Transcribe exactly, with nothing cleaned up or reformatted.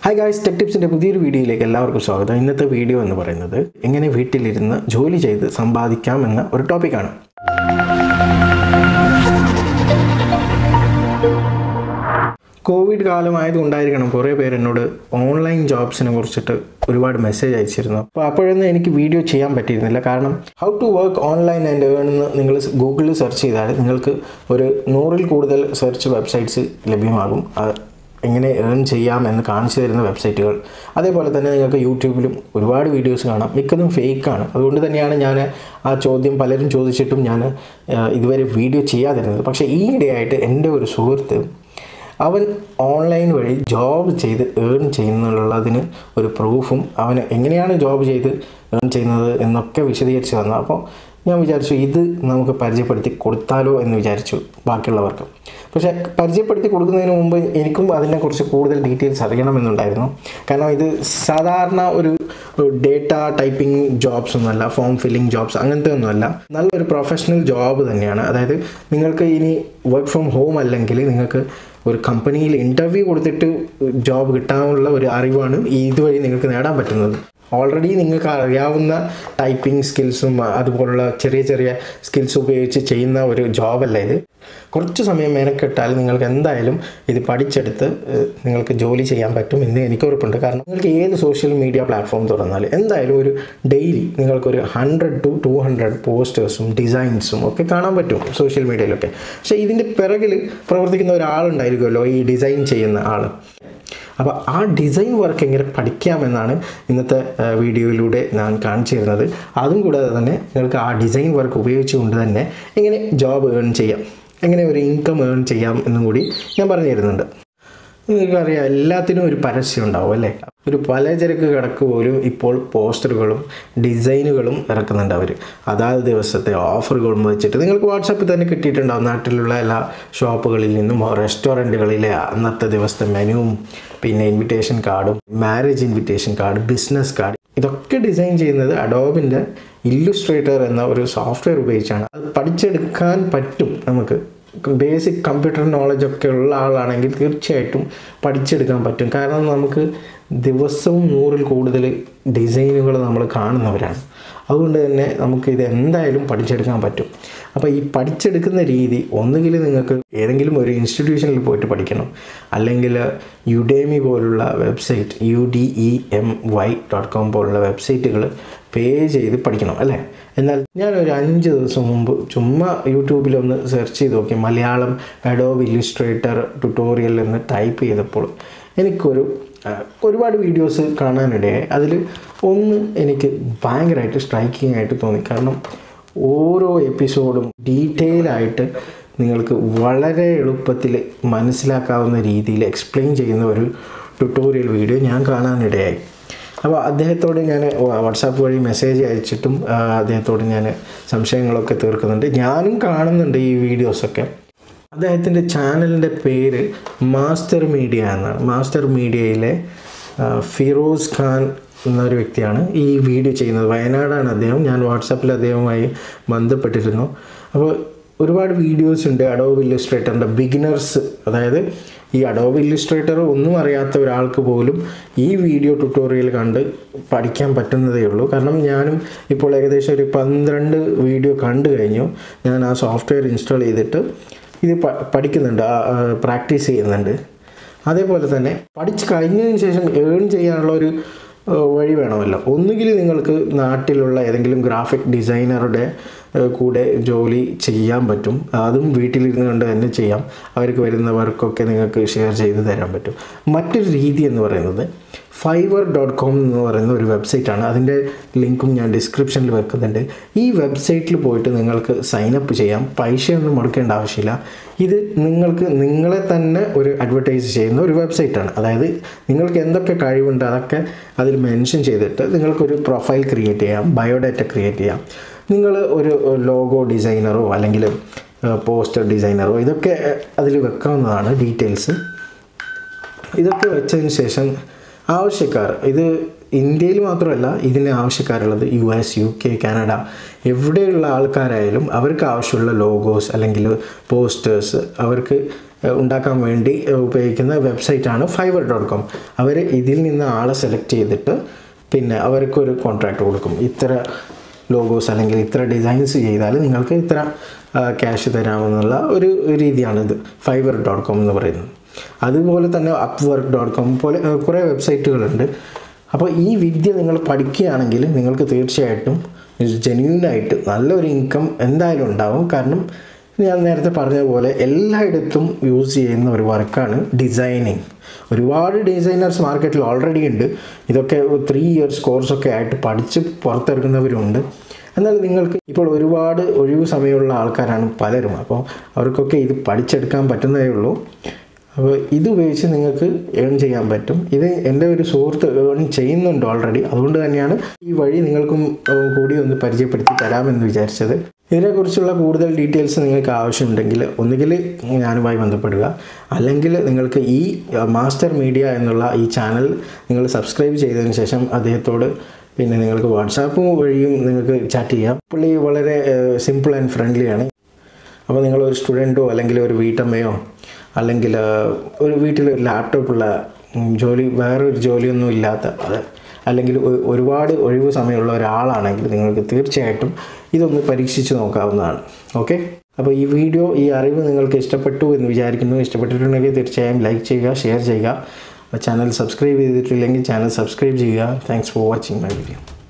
Hi guys, Tech Tips in a പുതിയൊരു വീഡിയോയിലേക്ക് എല്ലാവർക്കും സ്വാഗതം. ഇന്നത്തെ വീഡിയോ എന്ന് പറയുന്നത് എങ്ങനെ വീട്ടിലിരുന്ന് ജോലി ചെയ്ത് സമ്പാദിക്കാം എന്ന ഒരു ടോപ്പിക്കാണ്. കോവിഡ് കാലമായതുകൊണ്ടായിരിക്കണം കുറേ പേര് എന്നോട് ഓൺലൈൻ ജോബ്സിനെ കുറിച്ചിട്ട് ഒരുപാട് മെസ്സേജ് അയച്ചിരുന്നു. അപ്പോൾ അപ്പോഴൊന്നും എനിക്ക് വീഡിയോ ചെയ്യാൻ പറ്റിയിരുന്നില്ല. കാരണം how to work online and earn എന്ന് നിങ്ങൾ ഗൂഗിളിൽ സെർച്ച് ചെയ്താൽ നിങ്ങൾക്ക് ഒരു നൂറിൽ കൂടുതൽ സെർച്ച് വെബ്സൈറ്റ്സ് ലഭ്യമാകും. എങ്ങനെ ഏൺ ചെയ്യാം എന്ന് കാണിച്ചു തരുന്ന വെബ്സൈറ്റുകൾ. അതേപോലെ തന്നെ നിങ്ങൾക്ക് യൂട്യൂബിലും ഒരുപാട് വീഡിയോസ് കാണാം. മിക്കതും ഫേക്കാണ്. അതുകൊണ്ട് തന്നെയാണ് ഞാൻ ആ ചോദ്യം പലരും ചോദിച്ചിട്ടും ഞാൻ ഇതുവരെ വീഡിയോ ചെയ്യാതിരുന്നത്. പക്ഷേ ഈ ഇടയായിട്ട് എൻ്റെ ഒരു സുഹൃത്ത് അവൻ ഓൺലൈൻ വഴി ജോബ് ചെയ്ത് ഏൺ ചെയ്യുന്നുള്ളതിന് ഒരു പ്രൂഫും അവന് എങ്ങനെയാണ് ജോബ് ചെയ്ത് ഏൺ ചെയ്യുന്നത് എന്നൊക്കെ വിശദീകരിച്ച് തന്നു. അപ്പോൾ ഞാൻ വിചാരിച്ചു ഇത് നമുക്ക് പരിചയപ്പെടുത്തി കൊടുത്താലോ എന്ന് വിചാരിച്ചു ബാക്കിയുള്ളവർക്ക്. പക്ഷേ പരിചയപ്പെടുത്തി കൊടുക്കുന്നതിന് മുമ്പ് എനിക്കും അതിനെക്കുറിച്ച് കൂടുതൽ ഡീറ്റെയിൽസ് അറിയണമെന്നുണ്ടായിരുന്നു. കാരണം ഇത് സാധാരണ ഒരു ഡേറ്റ ടൈപ്പിംഗ് ജോബ്സ് ഒന്നുമല്ല, ഫോം ഫില്ലിംഗ് ജോബ്സ് അങ്ങനത്തെ ഒന്നുമല്ല. നല്ലൊരു പ്രൊഫഷണൽ ജോബ് തന്നെയാണ്. അതായത് നിങ്ങൾക്ക് ഇനി വർക്ക് ഫ്രം ഹോം അല്ലെങ്കിൽ നിങ്ങൾക്ക് ഒരു കമ്പനിയിൽ ഇൻ്റർവ്യൂ കൊടുത്തിട്ട് ജോബ് കിട്ടാനുള്ള ഒരു അറിവാണ് ഇതുവഴി നിങ്ങൾക്ക് നേടാൻ പറ്റുന്നത്. ഓൾറെഡി നിങ്ങൾക്ക് അറിയാവുന്ന ടൈപ്പിംഗ് സ്കിൽസും അതുപോലുള്ള ചെറിയ ചെറിയ സ്കിൽസ് ഉപയോഗിച്ച് ചെയ്യുന്ന ഒരു ജോബല്ല ഇത്. കുറച്ച് സമയം മെനക്കെട്ടാൽ നിങ്ങൾക്ക് എന്തായാലും ഇത് പഠിച്ചെടുത്ത് നിങ്ങൾക്ക് ജോലി ചെയ്യാൻ പറ്റും എന്ന് എനിക്ക് ഉറപ്പുണ്ട്. കാരണം നിങ്ങൾക്ക് ഏത് സോഷ്യൽ മീഡിയ പ്ലാറ്റ്ഫോം തുറന്നാൽ എന്തായാലും ഒരു ഡെയിലി നിങ്ങൾക്കൊരു ഹൺഡ്രഡ് ടു ടു ഹൺഡ്രഡ് പോസ്റ്റേഴ്സും ഡിസൈൻസും ഒക്കെ കാണാൻ പറ്റും സോഷ്യൽ മീഡിയയിലൊക്കെ. പക്ഷേ ഇതിൻ്റെ പിറകിൽ പ്രവർത്തിക്കുന്ന ഒരാളുണ്ടായിരിക്കുമല്ലോ, ഈ ഡിസൈൻ ചെയ്യുന്ന ആൾ. അപ്പോൾ ആ ഡിസൈൻ വർക്ക് എങ്ങനെ പഠിക്കാമെന്നാണ് ഇന്നത്തെ വീഡിയോയിലൂടെ ഞാൻ കാണിച്ചു തരുന്നത്. അതും കൂടാതെ തന്നെ നിങ്ങൾക്ക് ആ ഡിസൈൻ വർക്ക് ഉപയോഗിച്ചുകൊണ്ട് തന്നെ എങ്ങനെ ജോബ് ഏൺ ചെയ്യാം, എങ്ങനെ ഒരു ഇൻകം ഏൺ ചെയ്യാം എന്നും കൂടി ഞാൻ പറഞ്ഞു തരുന്നുണ്ട്. നിങ്ങൾക്കറിയാം, എല്ലാത്തിനും ഒരു പരസ്യം ഉണ്ടാവും അല്ലേ. ഒരു പലചരക്ക് കടക്ക് പോലും ഇപ്പോൾ പോസ്റ്ററുകളും ഡിസൈനുകളും ഇറക്കുന്നുണ്ട് അവർ. അതാത് ദിവസത്തെ ഓഫറുകളും വെച്ചിട്ട് നിങ്ങൾക്ക് വാട്സാപ്പിൽ തന്നെ കിട്ടിയിട്ടുണ്ടാവും. നാട്ടിലുള്ള എല്ലാ ഷോപ്പുകളിൽ നിന്നും റെസ്റ്റോറൻറ്റുകളിലെ അന്നത്തെ ദിവസത്തെ മെനുവും പിന്നെ ഇൻവിറ്റേഷൻ കാർഡും marriage invitation card, business card, ഇതൊക്കെ ഡിസൈൻ ചെയ്യുന്നത് അഡോബിൻ്റെ ഇല്ലുസ്ട്രേറ്റർ എന്ന ഒരു സോഫ്റ്റ്വെയർ ഉപയോഗിച്ചാണ്. അത് പഠിച്ചെടുക്കാൻ പറ്റും. നമുക്ക് ബേസിക് കമ്പ്യൂട്ടർ നോളജ് ഒക്കെ ഉള്ള ആളാണെങ്കിൽ തീർച്ചയായിട്ടും പഠിച്ചെടുക്കാൻ പറ്റും. കാരണം നമുക്ക് ദിവസവും നൂറിൽ കൂടുതൽ ഡിസൈനുകൾ നമ്മൾ കാണുന്നവരാണ്. അതുകൊണ്ട് തന്നെ നമുക്ക് ഇത് എന്തായാലും പഠിച്ചെടുക്കാൻ പറ്റും. അപ്പോൾ ഈ പഠിച്ചെടുക്കുന്ന രീതി ഒന്നുകിൽ നിങ്ങൾക്ക് ഏതെങ്കിലും ഒരു ഇൻസ്റ്റിറ്റ്യൂഷനിൽ പോയിട്ട് പഠിക്കണം, അല്ലെങ്കിൽ യുഡേമി പോലുള്ള website U D E M Y dot com പോലുള്ള വെബ്സൈറ്റുകൾ പേ ചെയ്ത് പഠിക്കണം അല്ലേ. എന്നാൽ ഞാനൊരു അഞ്ച് ദിവസം മുമ്പ് ചുമ്മാ യൂട്യൂബിലൊന്ന് സെർച്ച് ചെയ്ത് നോക്കി, മലയാളം അഡോബ് ഇല്ലുസ്ട്രേറ്റർ ട്യൂട്ടോറിയൽ എന്ന് ടൈപ്പ് ചെയ്തപ്പോൾ എനിക്കൊരു ഒരുപാട് വീഡിയോസ് കാണാനിടയായി. അതിൽ ഒന്ന് എനിക്ക് ഭയങ്കരമായിട്ട് സ്ട്രൈക്കിംഗ് ആയിട്ട് തോന്നി. കാരണം ഓരോ എപ്പിസോഡും ഡീറ്റെയിൽ ആയിട്ട് നിങ്ങൾക്ക് വളരെ എളുപ്പത്തിൽ മനസ്സിലാക്കാവുന്ന രീതിയിൽ എക്സ്പ്ലെയിൻ ചെയ്യുന്ന ഒരു ട്യൂട്ടോറിയൽ വീഡിയോ ഞാൻ കാണാനിടയായി. അപ്പോൾ അദ്ദേഹത്തോട് ഞാൻ വാട്സാപ്പ് വഴി മെസ്സേജ് അയച്ചിട്ടും അദ്ദേഹത്തോട് ഞാൻ സംശയങ്ങളൊക്കെ തീർക്കുന്നുണ്ട്. ഞാനും കാണുന്നുണ്ട് ഈ വീഡിയോസൊക്കെ. അദ്ദേഹത്തിൻ്റെ ചാനലിൻ്റെ പേര് മാസ്റ്റർ മീഡിയ എന്നാണ്. മാസ്റ്റർ മീഡിയയിലെ ഫിറോസ് ഖാൻ എന്നൊരു വ്യക്തിയാണ് ഈ വീഡിയോ ചെയ്യുന്നത്. വയനാടാണ് അദ്ദേഹം. ഞാൻ വാട്സാപ്പിൽ അദ്ദേഹവുമായി ബന്ധപ്പെട്ടിരുന്നു. അപ്പോൾ ഒരുപാട് വീഡിയോസ് ഉണ്ട് അഡോബ് ഇല്ലുസ്ട്രേറ്ററിൻ്റെ ബിഗിനേഴ്സ്. അതായത് ഈ അഡോബ് ഇല്ലുസ്ട്രേറ്റർ ഒന്നും അറിയാത്ത ഒരാൾക്ക് പോലും ഈ വീഡിയോ ട്യൂട്ടോറിയൽ കണ്ട് പഠിക്കാൻ പറ്റുന്നതേ ഉള്ളൂ. കാരണം ഞാനും ഇപ്പോൾ ഏകദേശം ഒരു പന്ത്രണ്ട് വീഡിയോ കണ്ടു കഴിഞ്ഞു. ഞാൻ ആ സോഫ്റ്റ്വെയർ ഇൻസ്റ്റാൾ ചെയ്തിട്ട് ഇത് പഠിക്കുന്നുണ്ട്, പ്രാക്ടീസ് ചെയ്യുന്നുണ്ട്. അതേപോലെ തന്നെ പഠിച്ച് കഴിഞ്ഞതിന് ശേഷം ഏൺ ചെയ്യാനുള്ള ഒരു വഴി വേണമല്ലോ. ഒന്നുകിൽ നിങ്ങൾക്ക് നാട്ടിലുള്ള ഏതെങ്കിലും ഗ്രാഫിക് ഡിസൈനറുടെ കൂടെ ജോലി ചെയ്യാൻ പറ്റും. അതും വീട്ടിലിരുന്ന് കൊണ്ട് തന്നെ ചെയ്യാം. അവർക്ക് വരുന്നവർക്കൊക്കെ നിങ്ങൾക്ക് ഷെയർ ചെയ്ത് തരാൻ പറ്റും. മറ്റൊരു രീതി എന്ന് പറയുന്നത് ഫൈവർ ഡോട്ട് കോം എന്ന് പറയുന്ന ഒരു വെബ്സൈറ്റാണ്. അതിൻ്റെ ലിങ്കും ഞാൻ ഡിസ്ക്രിപ്ഷനിൽ വെക്കുന്നുണ്ട്. ഈ വെബ്സൈറ്റിൽ പോയിട്ട് നിങ്ങൾക്ക് സൈനപ്പ് ചെയ്യാം. പൈസയൊന്നും മുടക്കേണ്ട ആവശ്യമില്ല. ഇത് നിങ്ങൾക്ക് നിങ്ങളെ തന്നെ ഒരു അഡ്വർടൈസ് ചെയ്യുന്ന ഒരു വെബ്സൈറ്റാണ്. അതായത് നിങ്ങൾക്ക് എന്തൊക്കെ കഴിവുണ്ട് അതൊക്കെ അതിൽ മെൻഷൻ ചെയ്തിട്ട് നിങ്ങൾക്കൊരു പ്രൊഫൈൽ ക്രിയേറ്റ് ചെയ്യാം, ബയോഡാറ്റ ക്രിയേറ്റ് ചെയ്യാം. നിങ്ങൾ ഒരു ലോഗോ ഡിസൈനറോ അല്ലെങ്കിൽ പോസ്റ്റർ ഡിസൈനറോ ഇതൊക്കെ അതിൽ വെക്കാവുന്നതാണ്, ഡീറ്റെയിൽസ്. ഇതൊക്കെ വെച്ചതിന് ശേഷം ആവശ്യക്കാർ, ഇത് ഇന്ത്യയിൽ മാത്രമല്ല ഇതിന് ആവശ്യക്കാരുള്ളത് U S, U K, Canada, എവിടെയുള്ള ആൾക്കാരായാലും അവർക്ക് ആവശ്യമുള്ള ലോഗോസ് അല്ലെങ്കിൽ പോസ്റ്റേഴ്സ് അവർക്ക് ഉണ്ടാക്കാൻ വേണ്ടി ഉപയോഗിക്കുന്ന വെബ്സൈറ്റാണ് ഫൈവർ ഡോട്ട് കോം. അവർ ഇതിൽ നിന്ന് ആളെ സെലക്ട് ചെയ്തിട്ട് പിന്നെ അവർക്കൊരു കോൺട്രാക്റ്റ് കൊടുക്കും. ഇത്ര ലോഗോസ് അല്ലെങ്കിൽ ഇത്ര ഡിസൈൻസ് ചെയ്താൽ നിങ്ങൾക്ക് ഇത്ര ക്യാഷ് തരാമെന്നുള്ള ഒരു രീതിയാണിത് ഫൈവർ ഡോട്ട് കോം എന്ന് പറയുന്നത്. അതുപോലെ തന്നെ അപ്പ് വർക്ക് ഡോട്ട് കോം പോലെ കുറേ വെബ്സൈറ്റുകളുണ്ട്. അപ്പോൾ ഈ വിദ്യ നിങ്ങൾ പഠിക്കുകയാണെങ്കിൽ നിങ്ങൾക്ക് തീർച്ചയായിട്ടും ജെന്യൂനായിട്ട് നല്ലൊരു ഇൻകം എന്തായാലും ഉണ്ടാവും. കാരണം ഞാൻ നേരത്തെ പറഞ്ഞതുപോലെ എല്ലായിടത്തും യൂസ് ചെയ്യുന്ന ഒരു വർക്കാണ് ഡിസൈനിങ്. ഒരുപാട് ഡിസൈനേഴ്സ് മാർക്കറ്റിൽ ഓൾറെഡി ഉണ്ട്. ഇതൊക്കെ ത്രീ ഇയേഴ്സ് കോഴ്സൊക്കെ ആയിട്ട് പഠിച്ച് പുറത്തിറങ്ങുന്നവരുണ്ട്. എന്നാൽ നിങ്ങൾക്ക് ഇപ്പോൾ ഒരുപാട് ഒഴിവ് സമയമുള്ള ആൾക്കാരാണ് പലരും. അപ്പോൾ അവർക്കൊക്കെ ഇത് പഠിച്ചെടുക്കാൻ പറ്റുന്നതേ ഉള്ളൂ. അപ്പോൾ ഇതുപയോഗിച്ച് നിങ്ങൾക്ക് ഏൺ ചെയ്യാൻ പറ്റും. ഇത് എൻ്റെ ഒരു സുഹൃത്ത് ഏൺ ചെയ്യുന്നുണ്ട് ഓൾറെഡി. അതുകൊണ്ട് തന്നെയാണ് ഈ വഴി നിങ്ങൾക്കും കൂടി ഒന്ന് പരിചയപ്പെടുത്തി തരാമെന്ന് വിചാരിച്ചത്. ഇതിനെക്കുറിച്ചുള്ള കൂടുതൽ ഡീറ്റെയിൽസ് നിങ്ങൾക്ക് ആവശ്യമുണ്ടെങ്കിൽ ഒന്നുകിൽ ഞാനുമായി ബന്ധപ്പെടുക, അല്ലെങ്കിൽ നിങ്ങൾക്ക് ഈ മാസ്റ്റർ മീഡിയ എന്നുള്ള ഈ ചാനൽ നിങ്ങൾ സബ്സ്ക്രൈബ് ചെയ്തതിന് ശേഷം അദ്ദേഹത്തോട് പിന്നെ നിങ്ങൾക്ക് വാട്സാപ്പ് വഴിയും നിങ്ങൾക്ക് ചാറ്റ് ചെയ്യാം. പുള്ളി വളരെ സിമ്പിൾ ആൻഡ് ഫ്രണ്ട്ലിയാണ്. അപ്പോൾ നിങ്ങളൊരു സ്റ്റുഡൻറ്റോ അല്ലെങ്കിൽ ഒരു വീട്ടമ്മയോ അല്ലെങ്കിൽ ഒരു വീട്ടിൽ ഒരു ലാപ്ടോപ്പുള്ള ജോലി വേറൊരു ജോലിയൊന്നും ഇല്ലാത്ത അത് അല്ലെങ്കിൽ ഒരുപാട് ഒഴിവ് സമയമുള്ള ഒരാളാണെങ്കിൽ നിങ്ങൾക്ക് തീർച്ചയായിട്ടും ഇതൊന്ന് പരീക്ഷിച്ച് നോക്കാവുന്നതാണ്. ഓക്കെ, അപ്പോൾ ഈ വീഡിയോ ഈ അറിവ് നിങ്ങൾക്ക് ഇഷ്ടപ്പെട്ടു എന്ന് വിചാരിക്കുന്നു. ഇഷ്ടപ്പെട്ടിട്ടുണ്ടെങ്കിൽ തീർച്ചയായും ലൈക്ക് ചെയ്യുക, ഷെയർ ചെയ്യുക. ചാനൽ സബ്സ്ക്രൈബ് ചെയ്തിട്ടില്ലെങ്കിൽ ചാനൽ സബ്സ്ക്രൈബ് ചെയ്യുക. Thanks for watching my video.